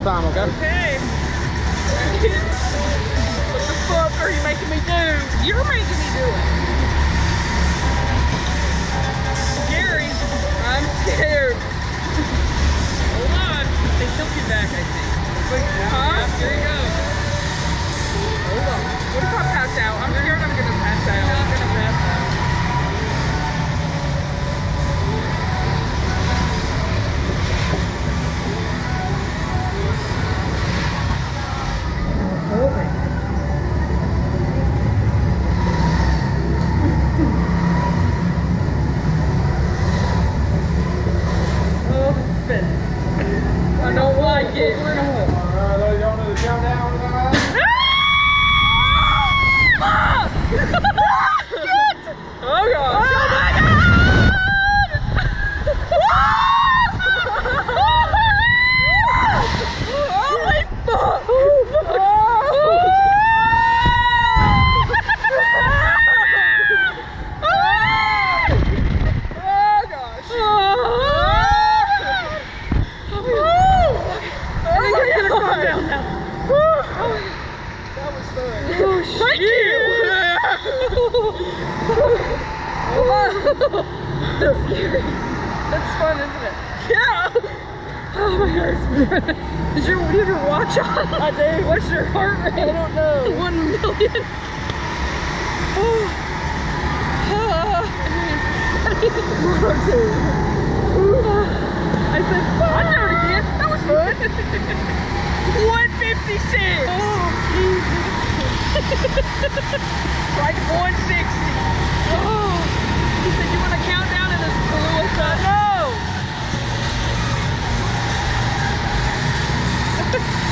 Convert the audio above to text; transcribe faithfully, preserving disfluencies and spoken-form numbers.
time, okay? Okay. What the fuck are you making me do? You're making me do it. Scary. I'm scared. Hold on. They tilt you back, I think. Huh? Here you go. Hold on. What if I pass out? I'm scared I'm gonna pass out. I'm gonna pass out. I don't like it. We're in a hole. Alright, y'all know the countdown? Ah! Shit! Oh god. Oh my god! Holy fuck! Oh gosh. That was fun. Oh, thank you! That's scary. That's fun, isn't it? Yeah! Oh my heart. Did your, do you have your watch on? I do. What's your heart rate? I don't know. One million. Oh. One, two. I said, I'll do it again. That was fun. one fifty-six. Oh, Jesus. Like one sixty. Oh. He said, you want to count down and this blew us up? No.